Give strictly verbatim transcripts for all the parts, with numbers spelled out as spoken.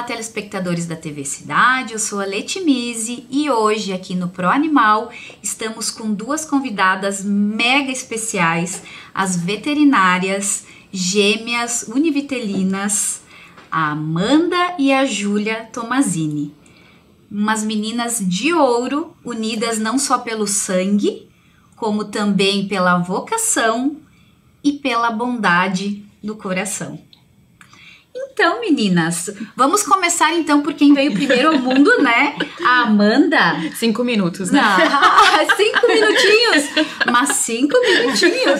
telespectadores da T V Cidade, eu sou a Leti Mise e hoje aqui no Pro Animal estamos com duas convidadas mega especiais, as veterinárias gêmeas univitelinas, a Amanda e a Júlia Tomazini. Umas meninas de ouro, unidas não só pelo sangue, como também pela vocação e pela bondade do coração. Então, meninas, vamos começar então por quem veio primeiro ao mundo, né? A Amanda. Cinco minutos, né? Ah, cinco minutinhos. Mas cinco minutinhos.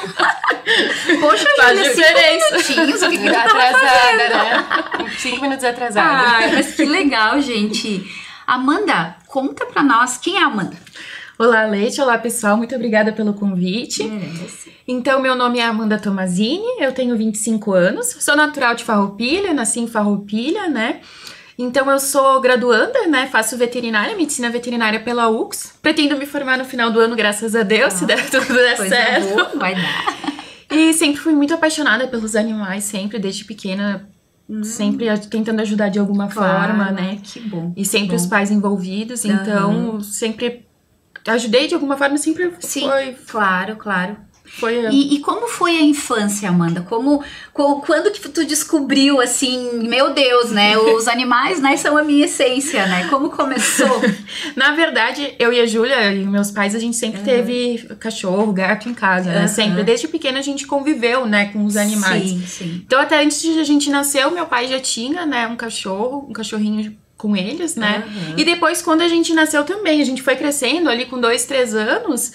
Poxa, faz Júlia, diferença. cinco minutinhos. O que que tu tava atrasada, fazendo? né? Cinco minutos atrasada. Ai, mas que legal, gente. Amanda, conta pra nós, quem é a Amanda? Olá, Leti. Olá, pessoal. Muito obrigada pelo convite. Merece. Então, meu nome é Amanda Tomazini, eu tenho vinte e cinco anos, sou natural de Farroupilha, nasci em Farroupilha, né? Então, eu sou graduanda, né? Faço veterinária, medicina veterinária pela U X. Pretendo me formar no final do ano, graças a Deus, ah, se der tudo der coisa certo. Boa, vai dar. E sempre fui muito apaixonada pelos animais, sempre, desde pequena, hum. sempre tentando ajudar de alguma claro, forma, né? Que bom. E sempre bom. os pais envolvidos, então uhum. sempre ajudei de alguma forma, sempre Sim, foi... claro, claro. Foi a... e, e como foi a infância, Amanda? Como, como, quando que tu descobriu, assim, meu Deus, né? Os animais, né, são a minha essência, né? Como começou? Na verdade, eu e a Júlia e meus pais, a gente sempre uhum. teve cachorro, gato em casa, né? Uhum. Sempre. Desde pequena a gente conviveu, né, com os animais. Sim, sim. Então, até antes de a gente nascer, meu pai já tinha, né, um cachorro, um cachorrinho com eles, né? Uhum. E depois, quando a gente nasceu também, a gente foi crescendo ali com dois, três anos...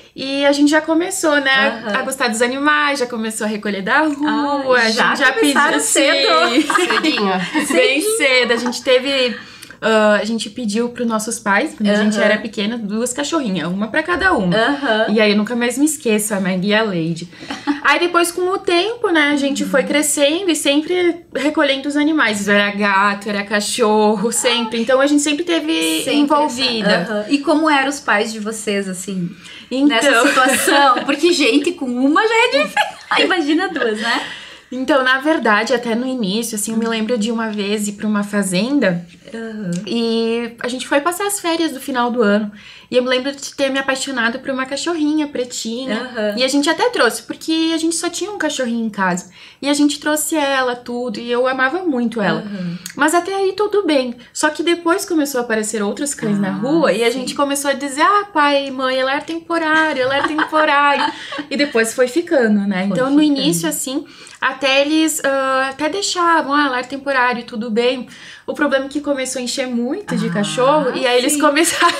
E a gente já começou, né, uhum. a gostar dos animais, já começou a recolher da rua, ah, a já gente já pediu cedo. Cedinho. Bem cedo. A gente teve, uh, a gente pediu pros nossos pais, quando uhum. a gente era pequena, duas cachorrinhas, uma pra cada uma. Uhum. E aí eu nunca mais me esqueço, a Maggie e a Lady. Aí depois, com o tempo, né, a gente uhum. foi crescendo e sempre recolhendo os animais. Era gato, era cachorro, sempre. Então a gente sempre teve sempre envolvida. Uhum. E como eram os pais de vocês, assim? Então... Nessa situação, porque gente, com uma já é difícil, imagina duas, né? Então, na verdade, até no início, assim, eu me lembro de uma vez ir pra uma fazenda uhum. e a gente foi passar as férias do final do ano. E eu me lembro de ter me apaixonado por uma cachorrinha pretinha. Uhum. E a gente até trouxe, porque a gente só tinha um cachorrinho em casa. E a gente trouxe ela, tudo, e eu amava muito ela. Uhum. Mas até aí tudo bem. Só que depois começou a aparecer outros cães ah, na rua, sim. e a gente começou a dizer, ah, pai, mãe, ela é temporário, ela é temporário. E depois foi ficando, né? Foi então, ficando. No início, assim... Até eles uh, até deixavam, ah, lar temporário, tudo bem. O problema é que começou a encher muito de ah, cachorro. E aí sim. eles começaram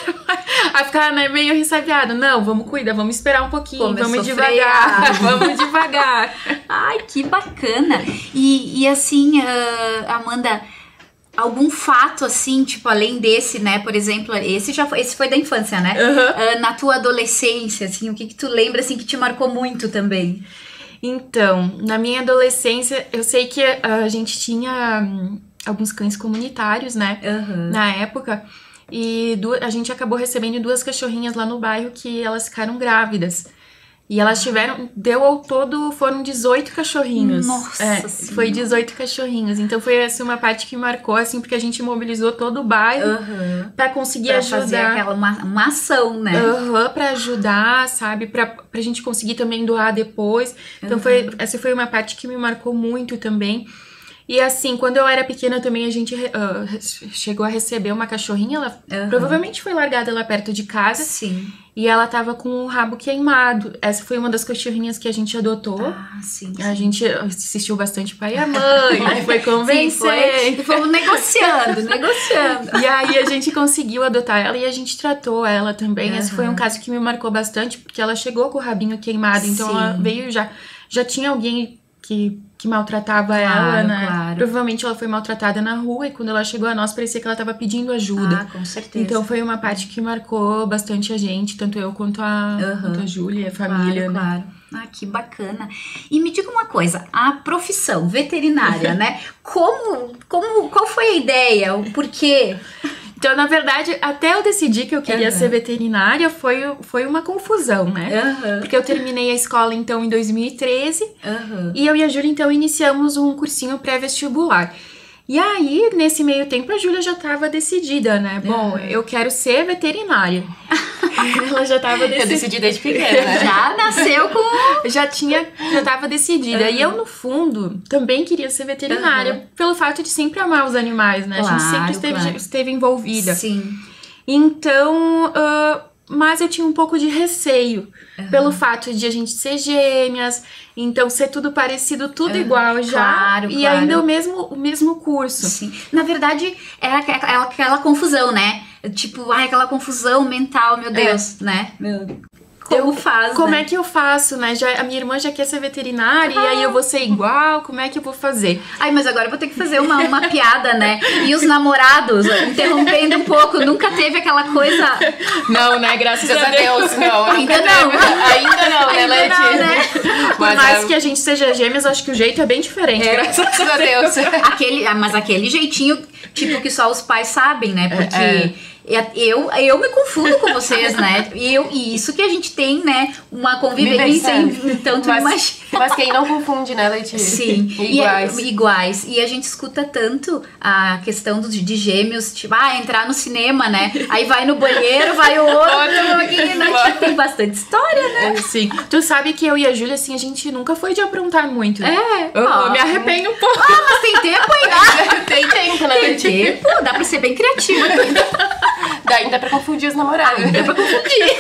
a ficar, né, meio ressabiados. Não, vamos cuidar, vamos esperar um pouquinho, Começou vamos devagar, vamos devagar. Ai, que bacana. E, e assim, uh, Amanda... Algum fato, assim, tipo, além desse, né? Por exemplo, esse já foi, esse foi da infância, né? Uhum. Uh, na tua adolescência, assim, o que que tu lembra, assim, que te marcou muito também? Então, na minha adolescência, eu sei que a gente tinha um, alguns cães comunitários, né? Uhum. Na época. E duas, a gente acabou recebendo duas cachorrinhas lá no bairro que elas ficaram grávidas. E elas tiveram, deu ao todo, foram dezoito cachorrinhos. Nossa é, foi dezoito cachorrinhos. Então foi essa uma parte que marcou, assim, porque a gente mobilizou todo o bairro uhum. pra conseguir pra ajudar. Fazer aquela, uma, uma ação, né? Aham, uhum, pra ajudar, sabe? Pra, pra gente conseguir também doar depois. Então uhum. foi, essa foi uma parte que me marcou muito também. E assim, quando eu era pequena também a gente uh, chegou a receber uma cachorrinha, ela uhum. provavelmente foi largada lá perto de casa. Sim. E ela tava com o rabo queimado. Essa foi uma das cachorrinhas que a gente adotou. Ah, sim, sim. A gente assistiu bastante Pai e a Mãe, né? Foi convencer. Sim, foi. Fomos negociando, negociando. E aí a gente conseguiu adotar ela e a gente tratou ela também. Uhum. Esse foi um caso que me marcou bastante, porque ela chegou com o rabinho queimado. Então sim. ela veio já... Já tinha alguém que... que maltratava claro, ela, né? Claro. Provavelmente ela foi maltratada na rua e quando ela chegou a nós parecia que ela tava pedindo ajuda. Ah, com certeza. Então foi uma parte que marcou bastante a gente, tanto eu quanto a, uhum. quanto a Júlia e a família, claro, né? Claro. Ah, que bacana. E me diga uma coisa, a profissão veterinária, né? Como, como, qual foi a ideia, o porquê? Então, na verdade, até eu decidir que eu queria uhum. ser veterinária, foi, foi uma confusão, né? Uhum. Porque eu terminei a escola, então, em dois mil e treze. Uhum. E eu e a Júlia, então, iniciamos um cursinho pré-vestibular. E aí, nesse meio tempo, a Júlia já tava decidida, né? Bom, Uhum. eu quero ser veterinária. Ela já tava decidida. Eu decidi desde pequena, né? Já nasceu com... Já tinha, já tava decidida. Uhum. E eu, no fundo, também queria ser veterinária. Uhum. Pelo fato de sempre amar os animais, né? a gente Claro, sempre esteve, claro. esteve envolvida. Sim. Então, uh, mas eu tinha um pouco de receio. Uhum. Pelo fato de a gente ser gêmeas, então ser tudo parecido, tudo Uhum. igual já. Claro, e claro. ainda o mesmo, o mesmo curso. Sim. Na verdade, era aquela, aquela confusão, né? Tipo, ai, aquela confusão mental, meu Deus, né? Meu... Como Eu- faz, Como né? é que eu faço, né? Já, a minha irmã já quer ser veterinária, e aí eu vou ser igual, como é que eu vou fazer? Ai, mas agora eu vou ter que fazer uma, uma piada, né? E os namorados, interrompendo um pouco, nunca teve aquela coisa... Não, né? Graças Graças a Deus, não. Ainda nunca não. teve. Ainda não, né, Ainda Leti? não, né? Por Mas, mais é, que a gente seja gêmeas, acho que o jeito é bem diferente. É. Graças Graças a Deus. Aquele, ah, mas aquele jeitinho, tipo, que só os pais sabem, né? Porque É. eu, eu me confundo com vocês, né? E, eu, e isso que a gente tem, né? Uma convivência, Vivência. então tu mas, imagina. mas quem não confunde, né, Leti? Sim, Iguais. E, iguais. E a gente escuta tanto a questão dos, de gêmeos, tipo, ah, entrar no cinema, né? Aí vai no banheiro, vai o outro, aqui, né? Tipo, tem bastante história, né? É, sim. Tu sabe que eu e a Júlia, assim, a gente nunca foi de aprontar muito. É. Eu, Ah, eu me arrependo um pouco. Ah, mas tem tempo ainda. Tem tempo, né, Tem Leti? tempo, dá pra ser bem criativa ainda. Dá ainda pra confundir os namorados. Dá pra confundir.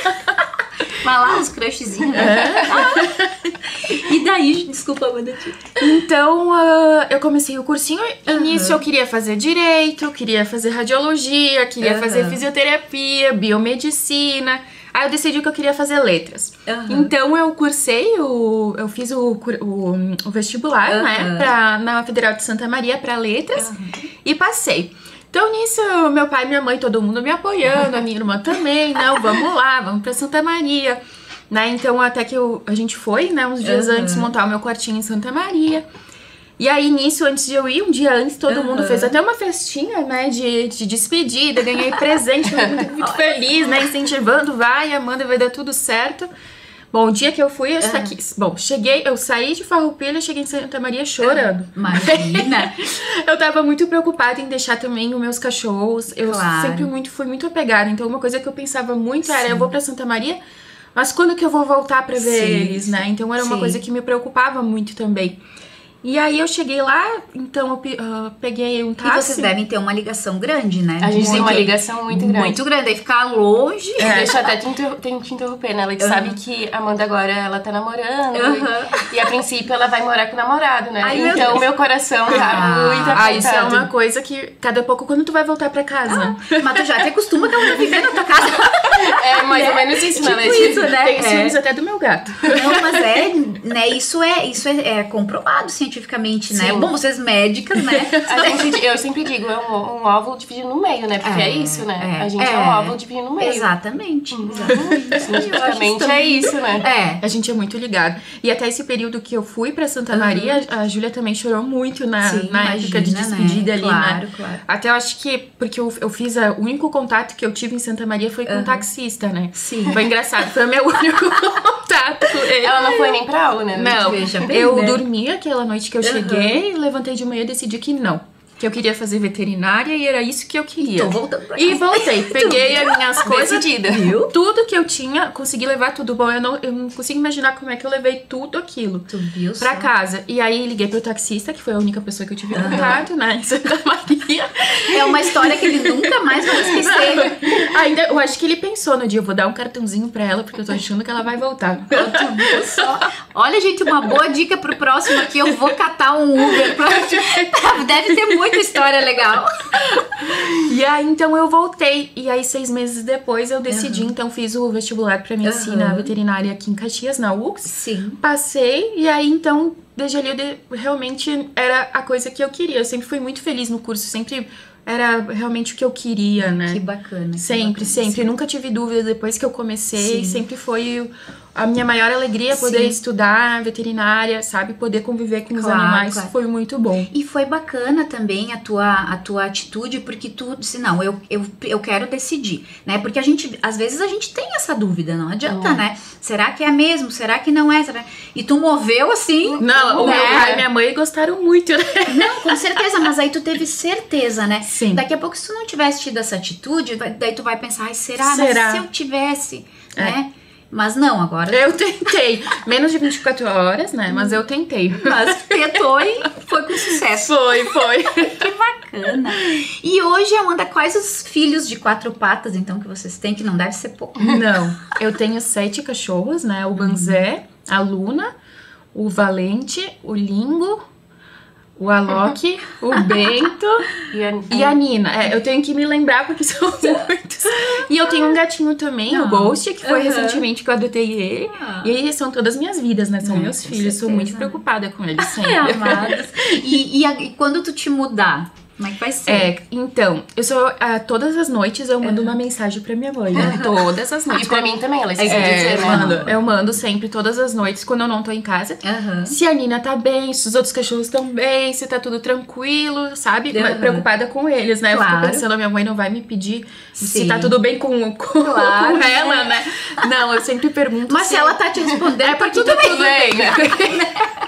Vai lá, os crushzinhos, né? Ah. E daí, desculpa, Amanda. Então, ah, eu comecei o cursinho. Aham. Início eu queria fazer direito, queria fazer radiologia, queria Aham. fazer fisioterapia, biomedicina. Aí eu decidi que eu queria fazer letras. Aham. Então eu cursei, o, eu fiz o, cur- o, o vestibular, Aham. né, pra, na Federal de Santa Maria para letras e passei. Então nisso, meu pai, minha mãe, todo mundo me apoiando, a minha irmã também, não, vamos lá, vamos pra Santa Maria. Né, então até que eu, a gente foi, né, uns dias Aham. antes montar o meu quartinho em Santa Maria. E aí, nisso, antes de eu ir, um dia antes, todo Aham. mundo fez até uma festinha, né, de, de despedida, ganhei presente, todo mundo muito feliz, né, incentivando, vai, Amanda, vai dar tudo certo. Bom, o dia que eu fui, eu aqui, bom, cheguei, eu saí de Farroupilha, cheguei em Santa Maria chorando. Imagina. Eu tava muito preocupada em deixar também os meus cachorros, eu Claro. sempre muito, fui muito apegada, então uma coisa que eu pensava muito era, Sim. eu vou pra Santa Maria, mas quando que eu vou voltar pra ver Sim, eles, né, então era uma sim. coisa que me preocupava muito também. E aí eu cheguei lá, então eu pe- ah, peguei um E táxi. vocês devem ter uma ligação grande, né? A gente tem uma Muito- ligação muito grande. Muito grande. Aí ficar longe. Deixa eu até te, inter- te- te interromper, né? Ela Uhum. sabe que a Amanda agora, ela tá namorando. Uhum. E, e a princípio ela vai morar com o namorado, né? Ai, meu então Deus. meu coração tá Ah. muito apertado. Ah, isso é uma coisa que cada pouco, quando tu vai voltar pra casa. Mas tu já te acostuma que ela tá vivendo na tua casa. É mais ou menos isso, né, Tipo Leti? isso, né? Tem É. ciúmes até do meu gato. Não, mas é, né? Isso é, isso é, é comprovado cientificamente, né? Sim. Bom, vocês médicas, né? A gente, eu sempre digo, é um, um óvulo dividido no meio, né? Porque é, É, isso, né? é, a gente é, é. um óvulo dividido no meio. Exatamente. Exatamente. Cientificamente é isso, né? É. A gente é muito ligado. E até esse período que eu fui pra Santa Maria, a Júlia também chorou muito na, Sim, na época de imagina, despedida né? ali, Claro, né? claro. Até eu acho que, porque eu, eu fiz, a, o único contato que eu tive em Santa Maria foi com um taxista, né? Sim. Foi engraçado, foi o meu único contato com ele. Ela não foi nem pra aula, né? Não, Veja bem, eu né? dormi aquela noite que eu Aham. cheguei, levantei de manhã e decidi que não. Que eu queria fazer veterinária e era isso que eu queria. Tô voltando pra E casa. voltei, peguei as minhas coisas, Decidida. viu? Tudo que eu tinha, consegui levar tudo. Bom, eu não, eu não consigo imaginar como é que eu levei tudo aquilo Tu viu pra só? casa. E aí liguei pro taxista, que foi a única pessoa que eu tive contato, né, em Santa Maria. É uma história que ele nunca mais vai esquecer. Ainda, eu acho que ele pensou no dia, eu vou dar um cartãozinho pra ela, porque eu tô achando que ela vai voltar. Tu viu só? Olha, gente, uma boa dica pro próximo aqui. Eu vou catar um Uber. Pra... Deve ter muita história legal. E aí, então, eu voltei. E aí, seis meses depois, eu decidi. Então, fiz o vestibular pra medicina Aham. veterinária aqui em Caxias, na U X. Sim. Passei. E aí, então, desde ali, eu de- realmente era a coisa que eu queria. Eu sempre fui muito feliz no curso. Sempre era realmente o que eu queria, né? Que bacana. que Sempre, bacana. sempre. Nunca tive dúvida depois que eu comecei. Sim. Sempre foi a minha maior alegria é poder Sim. estudar veterinária, sabe? Poder conviver com os Claro, animais claro. foi muito bom. E foi bacana também a tua, a tua atitude, porque tu disse, não, eu, eu, eu quero decidir, né? Porque a gente, às vezes a gente tem essa dúvida, não adianta, Uhum. né? Será que é mesmo? Será que não é? Será... E tu moveu assim. Não, o né? meu pai e minha mãe gostaram muito, né? Não, com certeza, mas aí tu teve certeza, né? Sim. Daqui a pouco, se tu não tivesse tido essa atitude, vai- daí tu vai pensar, ai, será? Será? Mas se eu tivesse, É. né? Mas não, agora Eu tentei. Menos de vinte e quatro horas, né? Mas eu tentei. mas tentou e foi com sucesso. Foi, foi. Que bacana. E hoje, Amanda, quais os filhos de quatro patas, então, que vocês têm? Que não deve ser pouco. Não, eu tenho sete cachorros, né? O Banzé, a Luna, o Valente, o Lingo, o Alok, o Bento E a, e a Nina. É, eu tenho que me lembrar porque são muitos. E eu tenho um gatinho também, o Ghost, que foi Aham. recentemente que eu adotei ele. Ah. E eles são todas minhas vidas, né? São É, meus com filhos. Sou certeza, muito né? preocupada com eles sempre. Ai, amados. E, e, a- e quando tu te mudar, como é que vai ser? É, então, eu sou. ah, todas as noites eu mando uma mensagem pra minha mãe, né? Todas as noites. E pra mim também, ela esqueceu de É, dizer, eu né? mando, eu mando sempre, todas as noites, quando eu não tô em casa. Aham. Se a Nina tá bem, se os outros cachorros estão bem, se tá tudo tranquilo, sabe? Aham. Preocupada com eles, né? Eu Claro. fico pensando, a minha mãe não vai me pedir Sim. se tá tudo bem com, com, Claro. com ela, né? Não, eu sempre pergunto Mas se ela tá te respondendo, é tá porque tudo tá bem. tudo bem.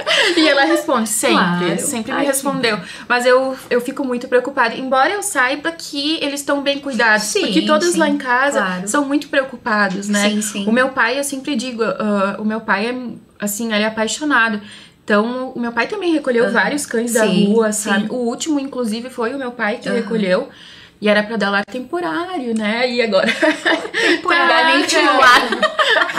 E ela responde sempre, Claro. sempre Ai, me que respondeu. Mas eu, eu fico muito preocupada, embora eu saiba que eles estão bem cuidados. Sim, porque todos sim, lá em casa claro. são muito preocupados, né? Sim, sim. O meu pai, eu sempre digo, ah, o meu pai é, assim, ele é apaixonado. Então, o meu pai também recolheu Aham. vários cães da Sim, rua, sim. sabe? O último, inclusive, foi o meu pai que Aham. recolheu. E era pra dar lar temporário, né? E agora Temporariamente Tá, no lar.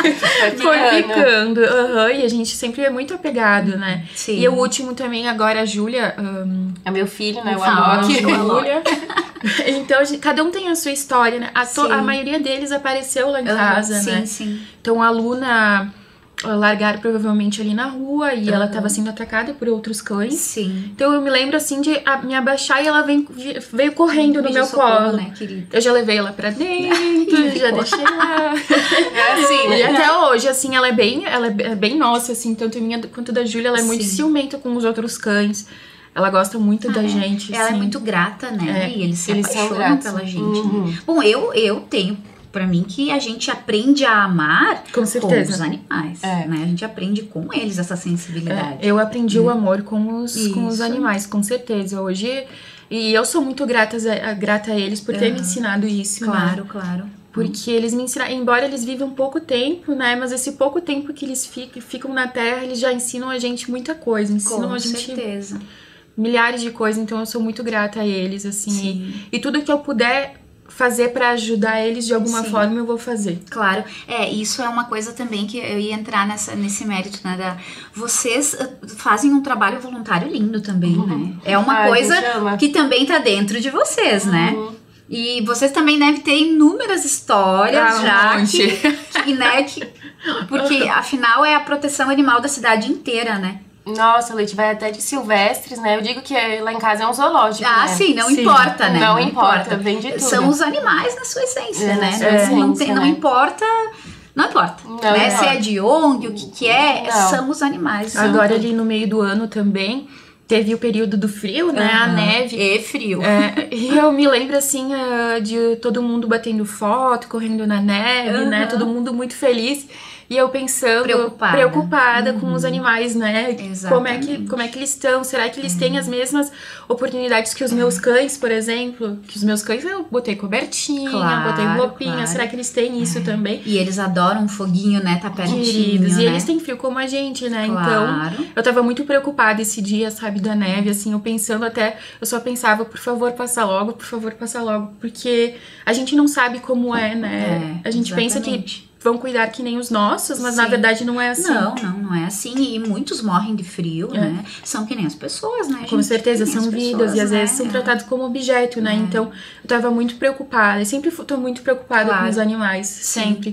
foi ficando. ficando. Aham, e a gente sempre é muito apegado, né? Sim. E o último também, agora a Júlia. ahn, É meu filho, né? O Ah, Alok. o Alok. Júlia. Então, a gente- cada um tem a sua história, né? A, to- Sim. a maioria deles apareceu lá em Aham, casa, sim, né? sim. Então, a Luna ah, largaram provavelmente ali na rua e ela Aham. tava sendo atacada por outros cães. Sim. Então, eu me lembro, assim, de a- me abaixar e ela vem, vi- veio correndo no Pedir meu socorro, colo. né, querida? Eu já levei ela pra dentro, já deixei lá. É assim, E né? até hoje, assim, ela é bem, ela é be- é bem nossa, assim, tanto minha quanto da Júlia, ela é muito Sim. ciumenta com os outros cães. Ela gosta muito da Ah, é. gente, Ela assim. é muito grata, né? É, E eles se eles são apaixonam gratos. pela gente. Uhum. Né? Bom, eu, eu tenho pra mim que a gente aprende a amar Com com certeza. os animais, É. né? A gente aprende com eles essa sensibilidade. É, eu aprendi o amor com os, com os Isso. animais, com certeza. Hoje, e eu sou muito grata a, grata a eles por ter Aham. me ensinado isso, né? Claro, claro. Porque eles me ensinaram, embora eles vivam pouco tempo, né? Mas esse pouco tempo que eles ficam, ficam na Terra, eles já ensinam a gente muita coisa. Ensinam Com a gente certeza. milhares de coisas, então eu sou muito grata a eles, assim. Sim. E, e tudo que eu puder fazer pra ajudar eles de alguma Sim. forma, eu vou fazer. Claro, é, isso é uma coisa também que eu ia entrar nessa, nesse mérito, né, da, vocês uh, fazem um trabalho voluntário lindo também, né, é uma Ai, coisa a gente ama. que também tá dentro de vocês, né, Uhum. e vocês também devem ter inúmeras histórias Ah, um já, monte. que, que, né, que, porque afinal é a proteção animal da cidade inteira, né. Nossa, Leite, vai até de silvestres, né? Eu digo que lá em casa é um zoológico, Ah, né? sim, não Sim. importa, né? Não importa, vem de tudo. São os animais na sua essência, É, né? na sua não, essência, não, tem- não né? importa, não importa. Não né? Se importa. é de onde, o que, que é, Não. são os animais. são- Agora ali no meio do ano também, teve o período do frio, né? A Aham. neve. E frio. É, e eu me lembro, assim, ah, de todo mundo batendo foto, correndo na neve, né? Aham. Todo mundo muito feliz. E eu pensando, Preocupada. preocupada com os animais, né? Como é, que, Exatamente. como é que eles estão? Será que eles têm as mesmas oportunidades que os meus cães, por exemplo? Que os meus cães eu botei cobertinha, Claro, botei roupinha. claro. Será que eles têm isso também? E eles adoram um foguinho, né? Tá pertinho, Queridos, né? e eles têm frio como a gente, né? Então, Claro. eu tava muito preocupada esse dia, sabe, da neve, assim, eu pensando até, eu só pensava, por favor, passa logo, por favor, passa logo, porque a gente não sabe como é, né? É, a gente pensa exatamente. que vão cuidar que nem os nossos, mas na Sim. verdade não é assim. Não, não, não é assim. E muitos morrem de frio, É. né? São que nem as pessoas, né? Com gente? certeza, Que nem são as vidas pessoas, e às né? vezes são tratados como objeto, né? Então, eu tava muito preocupada, eu sempre fu- tô muito preocupada Claro. com os animais, sempre.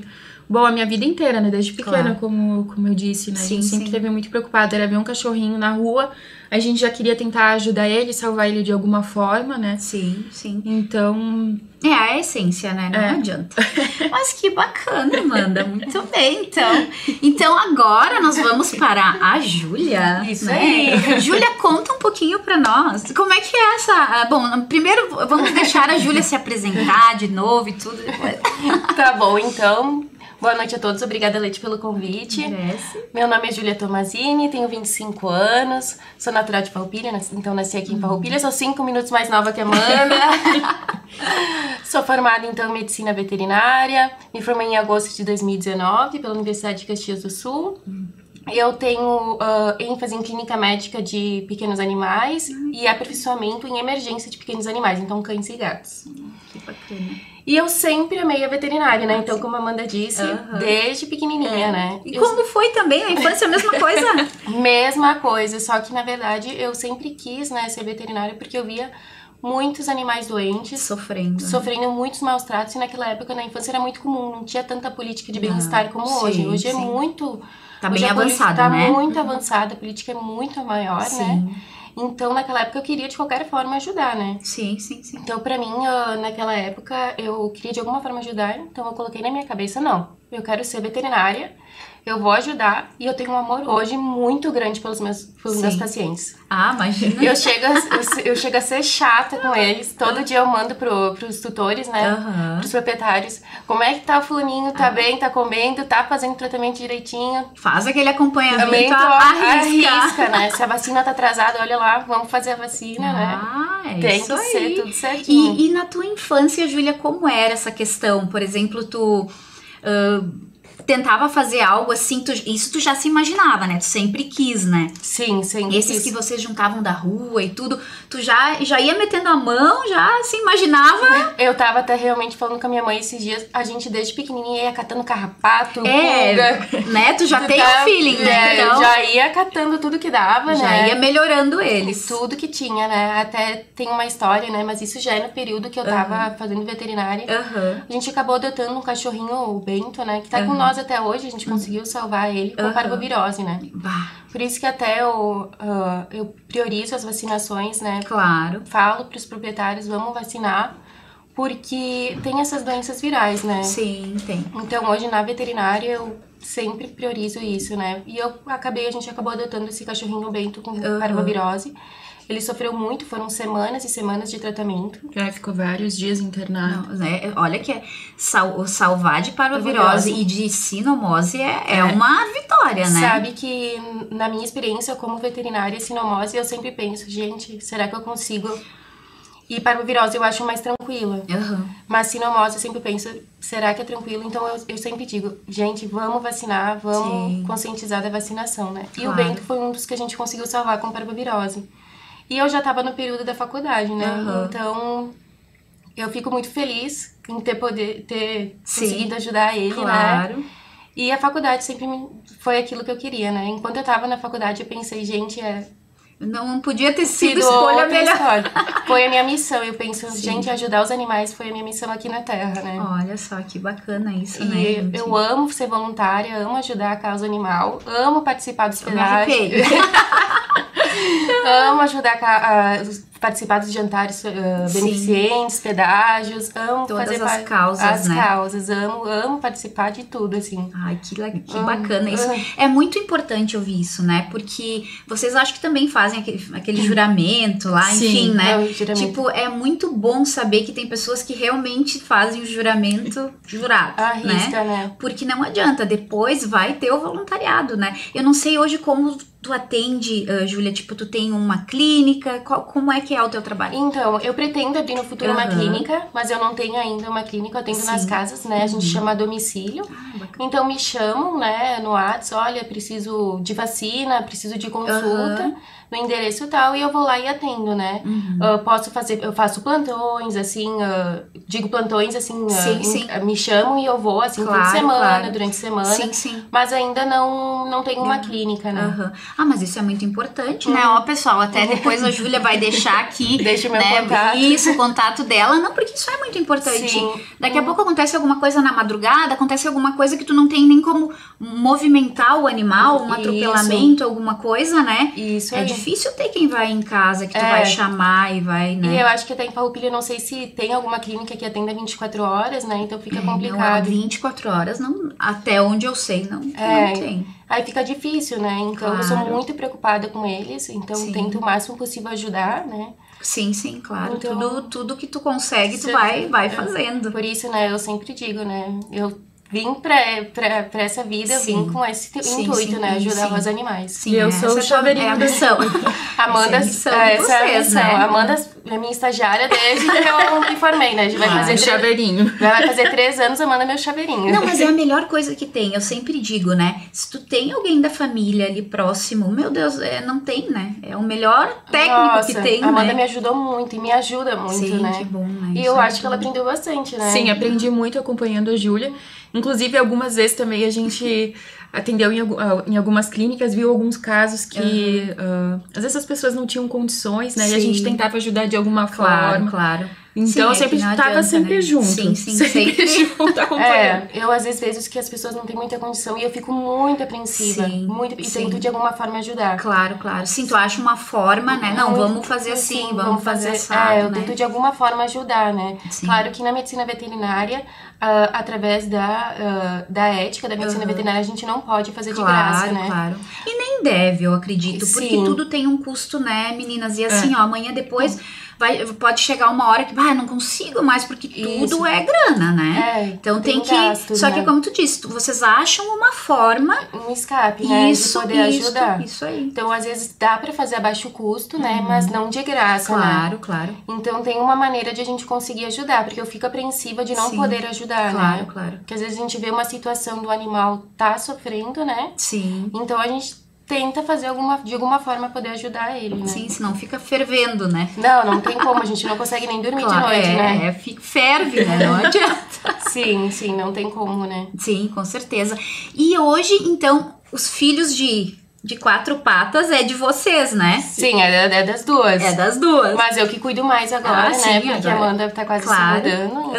Bom, a minha vida inteira, né? Desde pequena, Claro. como, como eu disse, né? Sim, a gente sempre sim. esteve muito preocupada. Era ver um cachorrinho na rua, a gente já queria tentar ajudar ele, salvar ele de alguma forma, né? Sim, sim. Então, É a essência, né? Não É. adianta. Mas que bacana, Amanda. Muito bem, então. Então agora nós vamos para a Júlia. Isso né? aí. Júlia, conta um pouquinho pra nós. Como é que é essa... ah, Bom, primeiro vamos deixar a Júlia se apresentar de novo e tudo depois. Tá bom, então. Boa noite a todos. Obrigada, Leti, pelo convite. Merece. Meu nome é Júlia Tomazini, tenho vinte e cinco anos, sou natural de Farroupilha, nas- então nasci aqui em Farroupilha, sou cinco minutos mais nova que a Amanda. Sou formada, então, em Medicina Veterinária, me formei em agosto de dois mil e dezenove pela Universidade de Caxias do Sul. Eu tenho ah, ênfase em clínica médica de pequenos animais e aperfeiçoamento em emergência de pequenos animais, então cães e gatos. Que bacana. E eu sempre amei a veterinária, né? Então, como a Amanda disse, Aham. desde pequenininha, né? E Eu- como foi também? A infância é a mesma coisa? Mesma coisa, só que na verdade eu sempre quis, né, ser veterinária porque eu via muitos animais doentes, Sofrendo. sofrendo muitos maus tratos, e naquela época na infância era muito comum, não tinha tanta política de Não, bem-estar como sim, hoje. Hoje é sim. muito... Tá hoje bem a política avançado, tá né? muito avançada, a política é muito maior, né? Sim. Então naquela época eu queria de qualquer forma ajudar, né? Sim, sim, sim. Então, pra mim, ah, naquela época, eu queria de alguma forma ajudar, então eu coloquei na minha cabeça, não, eu quero ser veterinária, eu vou ajudar, e eu tenho um amor hoje muito grande pelos meus, pelos Sim. meus pacientes. Ah, imagina. Eu chego, a, eu, se- eu chego a ser chata com eles, todo dia eu mando pro, pros tutores, né, Aham. pros proprietários, como é que tá o fulaninho, tá bem, tá comendo, tá fazendo tratamento direitinho. Faz aquele acompanhamento, Também tô arrisca. arrisca, né, se a vacina tá atrasada, olha lá, vamos fazer a vacina, né. Ah, é Tem isso que aí. ser tudo certinho. E, e na tua infância, Júlia, como era essa questão? Por exemplo, tu ah, tentava fazer algo assim, tu- isso tu já se imaginava, né? Tu sempre quis, né? Sim, sempre Esses quis. que vocês juntavam da rua e tudo, tu já, já ia metendo a mão, já se imaginava. Eu tava até realmente falando com a minha mãe esses dias, a gente desde pequenininha ia catando carrapato, É, pulga. né? Tu já Tu tem tá- o feeling, né? é, Então, já ia catando tudo que dava, já né? ia melhorando eles. Tudo que tinha, né? Até tem uma história, né? Mas isso já é no período que eu tava fazendo veterinária. Aham. A gente acabou adotando um cachorrinho, o Bento, né? Que tá com Aham. nós até hoje. A gente conseguiu salvar ele com Aham. parvovirose, né? Bah, Por isso que até eu, ah, eu priorizo as vacinações, né? claro. Falo pros proprietários, vamos vacinar. Porque tem essas doenças virais, né? Sim, tem. Então, hoje na veterinária eu sempre priorizo isso, né? E eu acabei, a gente acabou adotando esse cachorrinho Bento com Aham. parvovirose. Ele sofreu muito, foram semanas e semanas de tratamento. já ficou vários dias internado. Não, né? Olha que é sal- salvar de parvovirose Parvovirose. e de sinomose é, é uma vitória, né? Sabe que na minha experiência como veterinária sinomose, eu sempre penso, gente, será que eu consigo? E parvovirose eu acho mais tranquila. Aham. Mas sinomose eu sempre penso, será que é tranquilo? Então eu, eu sempre digo, gente, vamos vacinar, vamos Sim. conscientizar da vacinação, né? E o Claro. Bento foi um dos que a gente conseguiu salvar com parvovirose. E eu já tava no período da faculdade, né? Aham. Então eu fico muito feliz em ter, poder, ter Sim. conseguido ajudar ele, né? Claro. E a faculdade sempre me- foi aquilo que eu queria, né? Enquanto eu tava na faculdade, eu pensei, gente, é Não podia ter sido sido escolha outra melhor. história. Foi a minha missão. Eu penso, Sim. gente, ajudar os animais foi a minha missão aqui na Terra, né? Olha só que bacana isso, E né? gente? eu amo ser voluntária, amo ajudar a causa animal, amo participar dos Eu me arrepiei. pedágios, amo ajudar a, ca- a- os- participar dos jantares ah, Sim. beneficentes, pedágios, amo Todas fazer as par- causas, as né? causas, amo, amo participar de tudo, assim. Ai, que, le- que Hum, bacana isso. hum. É muito importante ouvir isso, né? Porque vocês acham que também fazem aquele, aquele juramento lá, Sim, enfim, né? é o juramento. Tipo, é muito bom saber que tem pessoas que realmente fazem o juramento jurado, né? Arrisca, né? Porque não adianta, depois vai ter o voluntariado, né? Eu não sei hoje como tu atende, ah, Júlia, tipo, tu tem uma clínica, qual- como é que é o teu trabalho? Então, eu pretendo abrir no futuro uma Aham. clínica, mas eu não tenho ainda uma clínica, eu atendo nas Sim. casas, né? A gente Uhum. chama a domicílio. Ah, bacana. Então me chamam, né, no WhatsApp, olha, preciso de vacina, preciso de consulta, Aham. no endereço tal, e eu vou lá e atendo, né? Uhum. Ah, posso fazer, eu faço plantões, assim, ah, digo plantões, assim, ah, Sim, em- sim. ah, me chamam e eu vou, assim, Claro, fim de semana, claro. durante a semana, Sim, sim. mas ainda não, não tenho uma Aham. clínica, né? Aham. Ah, mas isso é muito importante, né? Ó, pessoal, até depois a Júlia vai deixar deixar aqui, Deixa o meu né, contato. isso, o contato dela, não, porque isso é muito importante. Sim. Daqui a pouco acontece alguma coisa na madrugada, acontece alguma coisa que tu não tem nem como movimentar o animal, um Isso. atropelamento, alguma coisa, né? Isso É aí. difícil ter quem vai em casa, que tu É. vai chamar e vai, né? E eu acho que até em Farroupilha, eu não sei se tem alguma clínica que atenda vinte e quatro horas, né? Então fica É, não, complicado. vinte e quatro horas, não, até onde eu sei, não, É. não tem. Aí fica difícil, né? Então eu sou Claro. muito preocupada com eles, então Sim. tento o máximo possível ajudar, né? Sim, sim, claro. Então- tudo, tudo que tu consegue, tu Sim. vai, vai fazendo. Por isso, né, eu sempre digo, né? Eu vim pra, pra, pra essa vida, eu vim Sim. com esse Sim, intuito, sim, né? Ajudar sim. os animais. Sim, E eu essa sou o é a chaveirinho é a da- missão. Amanda, Essa é a missão de essa é a vocês, missão. né? Amanda é minha estagiária desde que eu me formei, né? Já vai, Claro. fazer Um três, chaveirinho. vai fazer três anos, Amanda é meu chaveirinho. Não, mas é a melhor coisa que tem, eu sempre digo, né? Se tu tem alguém da família ali próximo, meu Deus, é, não tem, né? É o melhor técnico Nossa, que tem, a Amanda né? me ajudou muito e me ajuda muito, Sim, né? que bom, né? E Isso eu é acho que ela muito bom. aprendeu bastante, né? Sim, aprendi muito acompanhando a Júlia. Inclusive, algumas vezes também a gente atendeu em, algu- ah, em algumas clínicas, viu alguns casos que ah, às vezes as pessoas não tinham condições, né? E a Sim. gente tentava ajudar de alguma Claro, forma. claro. Então Sim, eu é sempre que não estava adianta, sempre né? junto. Sim, sim, sempre, sempre. junto acompanhando. É, eu às vezes vejo que as pessoas não têm muita condição e eu fico muito apreensiva. Sim, muito, e sim. tento de alguma forma ajudar. Claro, claro. Sim, tu acha uma forma, né? Não, Muito, vamos fazer assim, sim, vamos fazer assado, É, eu né? tento de alguma forma ajudar, né? Sim. Claro que na medicina veterinária, ah, através da, ah, da ética da medicina Uhum. veterinária, a gente não pode fazer de Claro, graça, né? claro. E nem deve, eu acredito, porque Sim. tudo tem um custo, né, meninas? E assim, ó, amanhã depois vai, pode chegar uma hora que, ah, não consigo mais, porque tudo Isso. é grana, né? É, Então tem, tem que. gastos, Só né? que, como tu disse, tu- vocês acham uma forma. Um escape, né? Isso, de poder isso, ajudar. isso aí. Então, às vezes, dá pra fazer a baixo custo, né? Mas não de graça, né? Claro, claro. Então, tem uma maneira de a gente conseguir ajudar, porque eu fico apreensiva de não Sim. poder ajudar, Claro, né? claro. Porque às vezes a gente vê uma situação do animal tá sofrendo, né? Sim. Então, a gente tenta fazer alguma, de alguma forma poder ajudar ele, né? Sim, senão fica fervendo, né? Não, não tem como, a gente não consegue nem dormir Claro, de noite, é, né? é, fica- ferve, né? Não adianta. Sim, sim, não tem como, né? Sim, com certeza. E hoje, então, os filhos de, de quatro patas é de vocês, né? Sim, é, é das duas. É das duas. Mas eu que cuido mais agora, Ah, né? sim, Porque agora. a Amanda tá quase Claro. se mudando,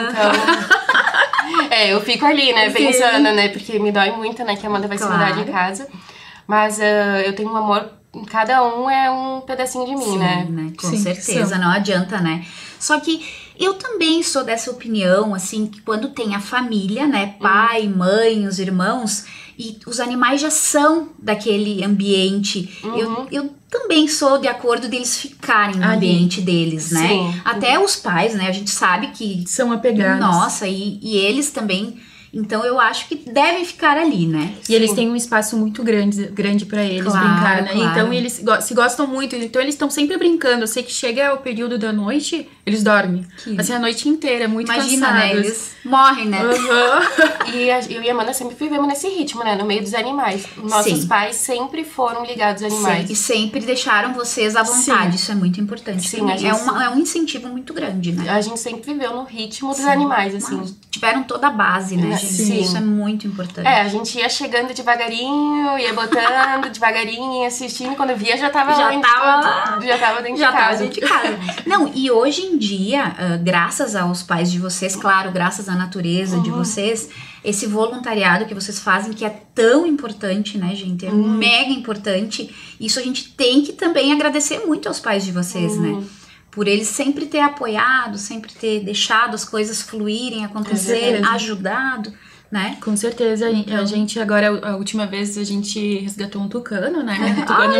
então... é, eu fico ali, né, Sim. pensando, né? Porque me dói muito, né, que a Amanda vai Claro. se mudar de casa. Mas ah, eu tenho um amor... Cada um é um pedacinho de mim, Sim, né? Com Sim, certeza, são. não adianta, né? Só que eu também sou dessa opinião, assim, que quando tem a família, né? Pai, mãe, os irmãos, e os animais já são daquele ambiente. Uhum. Eu, eu também sou de acordo deles ficarem no Ali. ambiente deles, né? Sim. Até os pais, né? A gente sabe que. São apegados. Nossa, e, e eles também. Então eu acho que devem ficar ali, né? E eles Sim. têm um espaço muito grande, grande para eles Claro, brincar, né? claro. Então eles go- se gostam muito, então eles estão sempre brincando. Eu sei que chega o período da noite, eles dormem. Que- Assim, a noite inteira, muito Imagina, né? cansados. Eles morrem, né? Aham. E a- eu e a Amanda sempre vivemos nesse ritmo, né? No meio dos animais. Nossos Sim. pais sempre foram ligados aos animais. Sim, e sempre deixaram vocês à vontade. Sim. Isso é muito importante. Sim, também. a gente- é, uma- é um incentivo muito grande, né? A gente sempre viveu no ritmo dos Sim. animais, assim. Mas tiveram toda a base, né, gente? Sim. Isso é muito importante. É, a gente ia chegando devagarinho, ia botando devagarinho, ia assistindo. Quando via, já tava Já lá. em- tava lá. Já tava dentro Já de tava casa. dentro de casa. Não, e hoje em dia, ah, graças aos pais de vocês, claro, graças à natureza de vocês, esse voluntariado que vocês fazem, que é tão importante, né, gente? É mega importante. Isso a gente tem que também agradecer muito aos pais de vocês, né? Por eles sempre ter apoiado, sempre ter deixado as coisas fluírem, acontecer, certeza. ajudado, né? Com certeza, a- Então. a gente agora, a última vez a gente resgatou um tucano, né? Um tucano,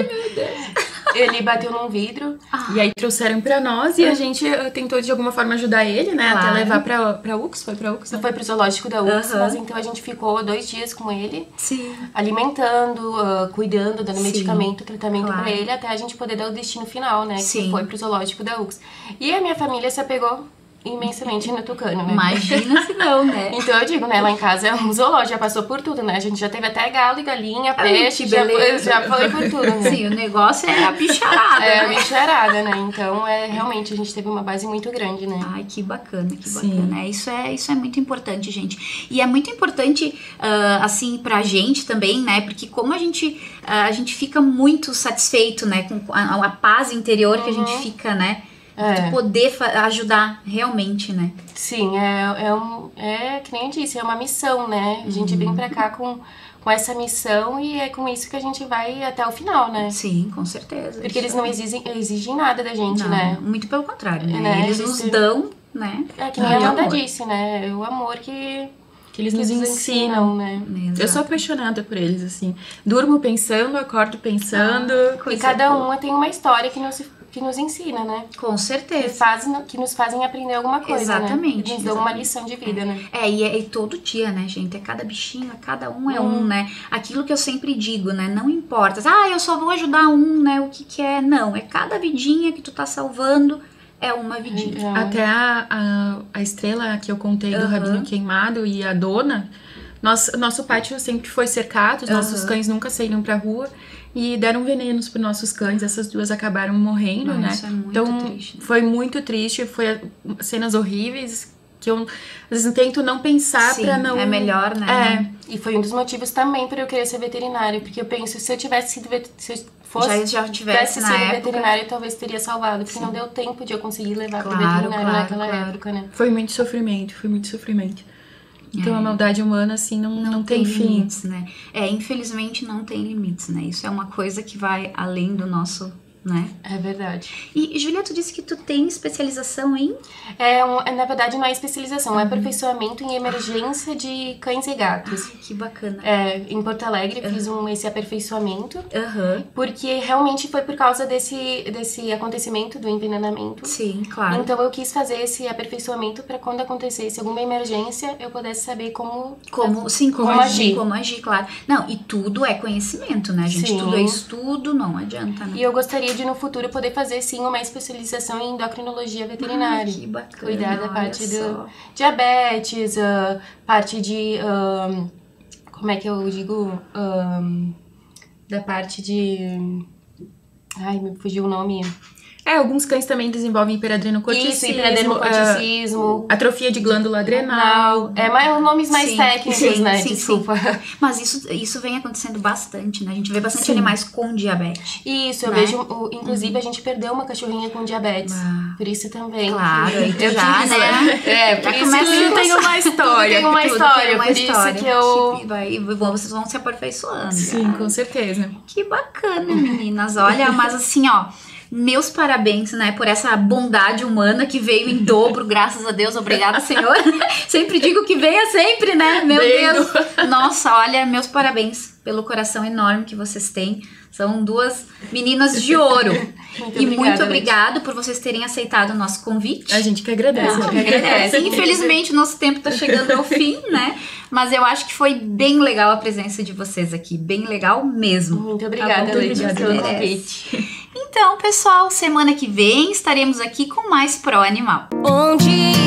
Ele bateu num vidro. e aí trouxeram pra nós e a gente eh, tentou de alguma forma ajudar ele, né? Claro. Até levar pra, pra U X, foi pra U X, né? Foi pro zoológico da U X, Aham. mas então a gente ficou dois dias com ele, Sim. alimentando, ah, cuidando, dando Sim, medicamento, tratamento claro. pra ele, até a gente poder dar o destino final, né? Sim. Que foi pro zoológico da U X. E a minha família se apegou imensamente no tucano, né? Imagina se não, né? Então eu digo, né, lá em casa é um zoológico, já passou por tudo, né? A gente já teve até galo e galinha, Ai, peixe, que já foi, beleza. já foi por tudo, né? Sim, o negócio é a bicharada, É a né? bicharada, né? Então, é, realmente, a gente teve uma base muito grande, né? Ai, que bacana, que Sim. bacana. É, Isso é, isso é muito importante, gente. E é muito importante, ah, assim, pra gente também, né? Porque como a gente, ah, a gente fica muito satisfeito, né? Com a, a paz interior que a gente fica, né? É. Tu poder ajudar realmente, né? Sim, é, é, um, é que nem eu disse, é uma missão, né? A gente vem pra cá com, com essa missão e é com isso que a gente vai até o final, né? Sim, com certeza. Porque eles não exigem, exigem nada da gente, não, né? Muito pelo contrário, né? né? Eles nos dão, né? É que nem a Amanda disse, né? É o amor que... Que eles que nos eles ensinam, né? Exato. Eu sou apaixonada por eles, assim. Durmo pensando, acordo pensando. Ah, e cada uma tem uma história que nos, que nos ensina, né? Com Que, certeza. fazem, que nos fazem aprender alguma coisa, Exatamente, né? Que nos dão uma exatamente. lição de vida, né? É, e é e todo dia, né, gente? É cada bichinho, é cada um é um, né? Aquilo que eu sempre digo, né? Não importa. Ah, eu só vou ajudar um, né? O que que é? Não, é cada vidinha que tu tá salvando é uma vidinha. É. Até a, a, a estrela que eu contei do Aham. Rabinho Queimado e a dona, nós, nosso pátio sempre foi cercado, os nossos Aham. cães nunca saíram pra rua e deram venenos pros nossos cães. Essas duas acabaram morrendo, Ah, né? isso é muito então triste, né? foi muito triste, foi cenas horríveis que eu às vezes tento não pensar Sim, pra não. é melhor, né? É, E foi um dos motivos também para eu querer ser veterinária, porque eu penso, se eu tivesse sido vet... se eu fosse Já- já tivesse na sido época. veterinária, talvez teria salvado, porque não deu tempo de eu conseguir levar Claro, para veterinário claro, naquela claro. época, né? foi muito sofrimento, foi muito sofrimento. Então É. a maldade humana, assim, não, não, tem, fim. limites, né? É, infelizmente não tem limites, né? Isso é uma coisa que vai além do nosso, né? É verdade. E, Julia, tu disse que tu tem especialização em... É um, é, na verdade, não é especialização, é aperfeiçoamento em emergência de cães e gatos. Ai, que bacana. É, em Porto Alegre, eu fiz um, esse aperfeiçoamento, Aham. porque realmente foi por causa desse, desse acontecimento do envenenamento. Sim, claro. Então eu quis fazer esse aperfeiçoamento para quando acontecesse alguma emergência, eu pudesse saber como... Como, sim, como, Como agir, agir. como agir, claro. Não, e tudo é conhecimento, né, gente? Sim. Tudo é estudo, não adianta, né? E eu gostaria de, no futuro, poder fazer, sim, uma especialização em endocrinologia veterinária. Ai, que bacana, Cuidar da olha parte só. do diabetes, ah, parte de... ah, como é que eu digo? Ah, da parte de... Ai, me fugiu o nome. É, alguns cães também desenvolvem hiperadrenocorticismo. Isso, hiperadenocorticismo. é, atrofia de glândula adrenal. É, mas nomes mais Sim, técnicos, sim, né? sim, Desculpa. sim. Mas isso, isso vem acontecendo bastante, né? A gente vê bastante Sim. animais com diabetes. Isso, eu Né? vejo, o- inclusive a gente perdeu uma cachorrinha com diabetes, Ah. por isso também. Claro, aí tu eu já, quis, né? É, por Já isso começa que a tem uma história. Tem uma Tudo história, tem uma por história isso que eu... que vai, vocês vão se aperfeiçoando. Sim, já. com certeza. Que bacana, meninas. Olha, mas assim, ó, meus parabéns, né, por essa bondade humana que veio em dobro, graças a Deus. Obrigada, Senhor. Sempre digo que venha sempre, né? Meu Vendo. Deus. Nossa, olha, meus parabéns pelo coração enorme que vocês têm. São duas meninas de ouro. Muito e obrigada, muito Leti. obrigado por vocês terem aceitado o nosso convite. A gente que agradece. Ah, que agradece. Infelizmente, nosso tempo tá chegando ao fim, né? Mas eu acho que foi bem legal a presença de vocês aqui. Bem legal mesmo. Muito obrigada, Tá bom? Letícia, Obrigada, pelo merece. convite. Então, pessoal, semana que vem estaremos aqui com mais Pro Animal. Onde